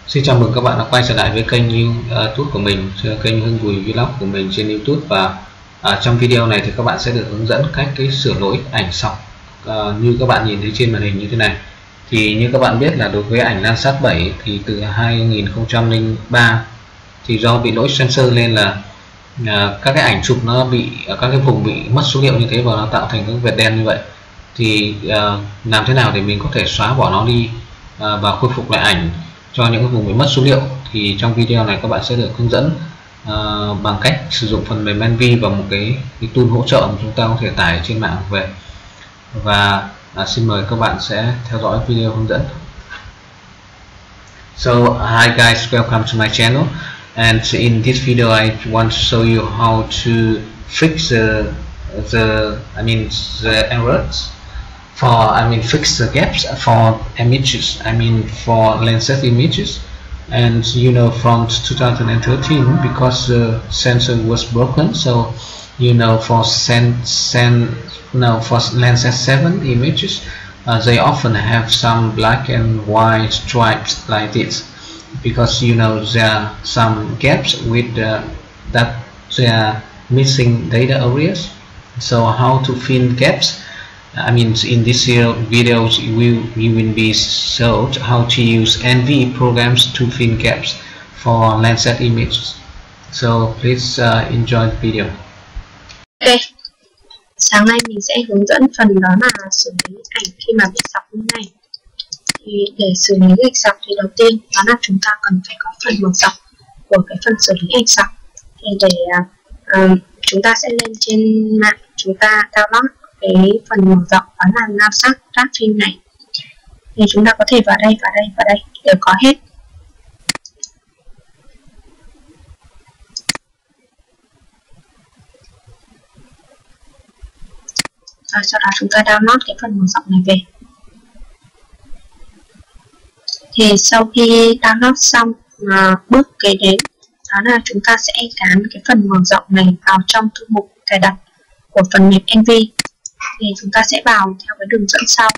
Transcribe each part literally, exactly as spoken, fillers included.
Xin chào mừng các bạn đã quay trở lại với kênh YouTube của mình, kênh Hưng Bùi Vlog của mình trên YouTube. Và à, trong video này thì các bạn sẽ được hướng dẫn cách cái sửa lỗi ảnh sọc à, như các bạn nhìn thấy trên màn hình như thế này. Thì như các bạn biết là đối với ảnh Landsat bảy thì từ hai nghìn không trăm lẻ ba thì do bị lỗi sensor nên là à, các cái ảnh chụp nó bị các cái vùng bị mất số liệu như thế và nó tạo thành các vệt đen như vậy. Thì à, làm thế nào để mình có thể xóa bỏ nó đi à, và khôi phục lại ảnh cho những cái vùng bị mất số liệu, thì trong video này các bạn sẽ được hướng dẫn uh, bằng cách sử dụng phần mềm Envy và một cái, cái tool hỗ trợ mà chúng ta có thể tải trên mạng về. Và uh, xin mời các bạn sẽ theo dõi video hướng dẫn. So hi guys, welcome to my channel, and in this video I want to show you how to fix the the I mean the errors for I mean fix the gaps for images, I mean for Landsat images. And you know, from two thousand thirteen, because the sensor was broken, so you know, for sen sen no for Landsat seven images, uh, they often have some black and white stripes like this, because you know there are some gaps with the, that they are missing data areas. So how to fill gaps? I mean, in this video we, we will be showed how to use Envy programs to fill gaps for Landsat images. So please uh, enjoy the video. Ok, sáng nay mình sẽ hướng dẫn phần đó là xử lý ảnh khi mà bị sọc như này. Thì để xử lý ảnh sọc thì đầu tiên đó là chúng ta cần phải có phần mở rộng của cái phần xử lý ảnh sọc. Thì để uh, chúng ta sẽ lên trên mạng, chúng ta download cái phần mở rộng đó là Landsat Graphics này. Thì chúng ta có thể vào đây, vào đây, vào đây đều có hết. Rồi sau đó chúng ta download cái phần mở rộng này về. Thì sau khi download xong, mà bước kế đến đó là chúng ta sẽ gắn cái phần mở rộng này vào trong thư mục cài đặt của phần mềm Envy. Thì chúng ta sẽ vào theo cái đường dẫn sau.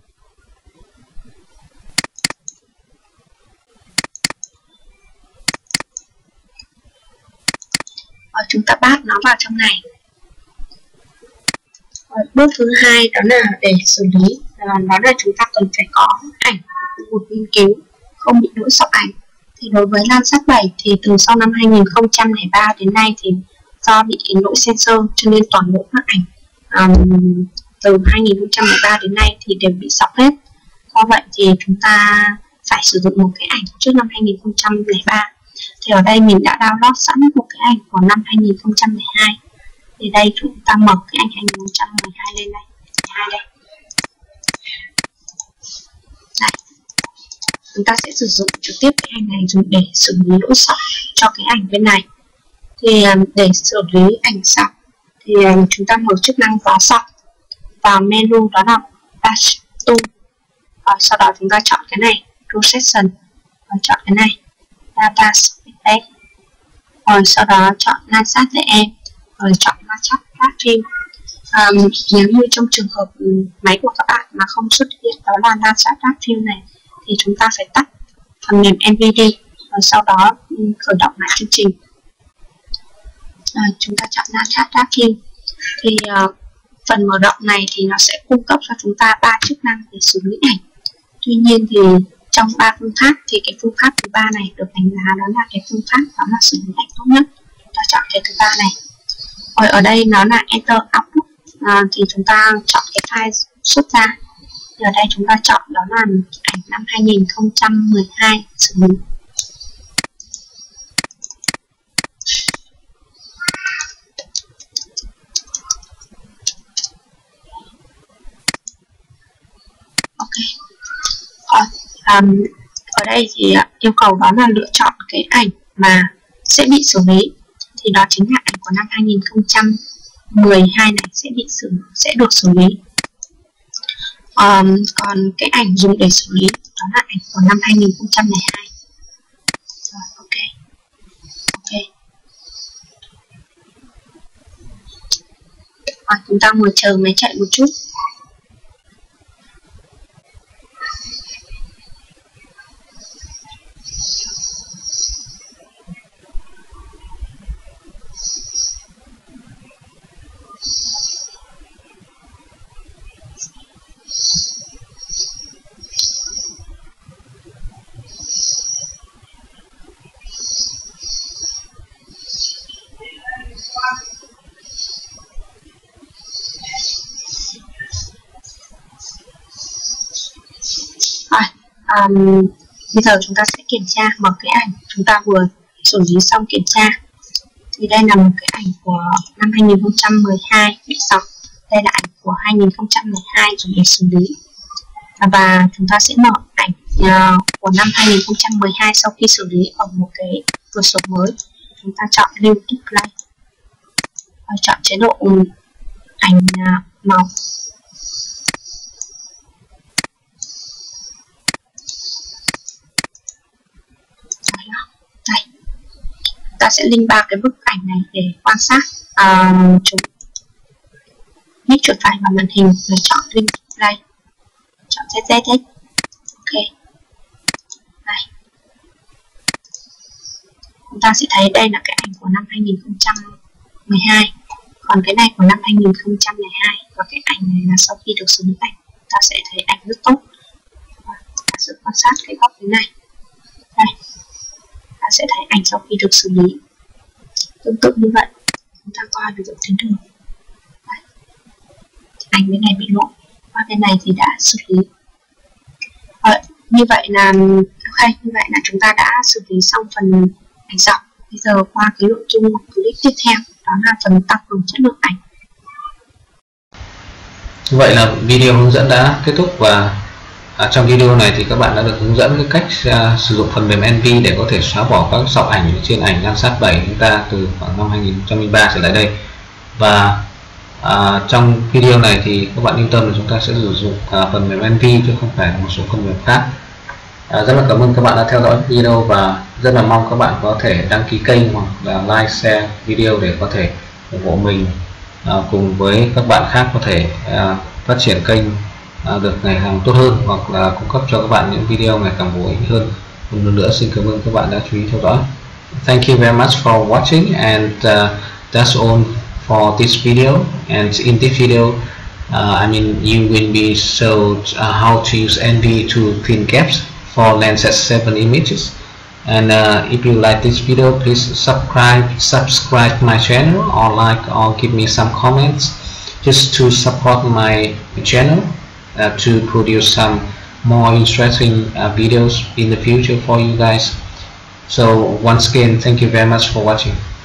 Và chúng ta bắt nó vào trong này. Và bước thứ hai đó là để xử lý, đó là chúng ta cần phải có ảnh của khu vực nghiên cứu không bị lỗi sọc ảnh. Thì đối với Landsat bảy thì từ sau năm hai nghìn không trăm lẻ ba đến nay thì do bị lỗi sensor cho nên toàn bộ các ảnh um, từ hai nghìn không trăm lẻ ba đến nay thì đều bị sọc hết. Do vậy thì chúng ta phải sử dụng một cái ảnh trước năm hai nghìn không trăm lẻ ba. Thì ở đây mình đã download sẵn một cái ảnh của năm hai nghìn không trăm lẻ hai. Thì đây chúng ta mở cái ảnh hai nghìn không trăm mười hai lên đây, hai đây. Đây. Chúng ta sẽ sử dụng trực tiếp cái ảnh này dùng để xử lý lỗi sọc cho cái ảnh bên này. Thì để xử lý ảnh sọc thì chúng ta mở chức năng xóa sọc vào menu đó là Dash Tool. Rồi sau đó chúng ta chọn cái này Procession, rồi chọn cái này Data Space, rồi sau đó chọn Landsat dê em, rồi chọn Landsat Graphics. Um, nếu như trong trường hợp máy của các bạn mà không xuất hiện đó là Landsat Graphics này thì chúng ta phải tắt phần mềm Envy đi, rồi sau đó khởi động lại chương trình. Rồi, chúng ta chọn Landsat Graphics. Thì uh, phần mở rộng này thì nó sẽ cung cấp cho chúng ta ba chức năng để xử lý ảnh. Tuy nhiên thì trong ba phương pháp thì cái phương pháp thứ ba này được đánh giá đó là cái phương pháp đó là xử lý ảnh tốt nhất. Chúng ta chọn cái thứ ba này. Rồi ở đây nó là Enter Output, à, thì chúng ta chọn cái file xuất ra. Thì ở đây chúng ta chọn đó là ảnh năm hai nghìn không trăm mười hai xử lý. Ok. Rồi, um, ở đây thì yêu cầu đó là lựa chọn cái ảnh mà sẽ bị xử lý. Thì đó chính là ảnh của năm hai nghìn không trăm mười hai này sẽ bị xử sẽ được xử lý. Um, còn cái ảnh dùng để xử lý đó là ảnh của năm hai nghìn không trăm lẻ hai. Rồi, ok. Ok. Rồi, chúng ta ngồi chờ máy chạy một chút. um, bây giờ chúng ta sẽ kiểm tra mở cái ảnh chúng ta vừa xử lý xong kiểm tra. Thì đây là một cái ảnh của năm hai nghìn không trăm mười hai bị sọc, đây là ảnh của hai nghìn không trăm mười hai dùng để xử lý. Và chúng ta sẽ mở ảnh uh, của năm hai nghìn không trăm mười hai sau khi xử lý ở một cái cửa sổ mới. Chúng ta chọn lưu display và chọn chế độ ảnh uh, màu. Đây, ta sẽ link ba cái bức ảnh này để quan sát uh, chúng. Nhích chuột phải vào màn hình và chọn link display, chọn Z Z Z. Ok, đây chúng ta sẽ thấy đây là cái ảnh của năm hai nghìn không trăm mười hai, còn cái này của năm hai nghìn không trăm lẻ hai, và cái ảnh này là sau khi được xử lý ảnh. Ta sẽ thấy ảnh rất tốt. Và ta sẽ quan sát cái góc thế này. Đây, ta sẽ thấy ảnh sau khi được xử lý. Tương tự như vậy, chúng ta coi ví dụ tuyến đường. Đây, ảnh bên này bị lộ, và bên này thì đã xử lý. Ờ, như vậy là ok, như vậy là chúng ta đã xử lý xong phần ảnh dọc. Bây giờ qua cái nội dung clip tiếp theo, đó là phần tăng cường chất lượng ảnh. Vậy là video hướng dẫn đã kết thúc, và à, trong video này thì các bạn đã được hướng dẫn cái cách à, sử dụng phần mềm en vê để có thể xóa bỏ các sọc ảnh trên ảnh Landsat bảy chúng ta từ khoảng năm hai nghìn không trăm lẻ ba trở lại đây. Và à, trong video này thì các bạn yên tâm là chúng ta sẽ sử dụng à, phần mềm en vê chứ không phải là một số phần mềm khác. À, rất là cảm ơn các bạn đã theo dõi video, và rất là mong các bạn có thể đăng ký kênh hoặc là like, share video để có thể ủng hộ mình à, cùng với các bạn khác có thể à, phát triển kênh à, được ngày càng tốt hơn, hoặc là cung cấp cho các bạn những video ngày càng bổ ích hơn. Một lần nữa xin cảm ơn các bạn đã chú ý theo dõi. Thank you very much for watching, and uh, that's all for this video. And in this video, uh, I mean you will be showed uh, how to use en vê to clean gaps for Landsat seven images. And uh, if you like this video, please subscribe subscribe my channel, or like, or give me some comments just to support my channel uh, to produce some more interesting uh, videos in the future for you guys. So once again, thank you very much for watching.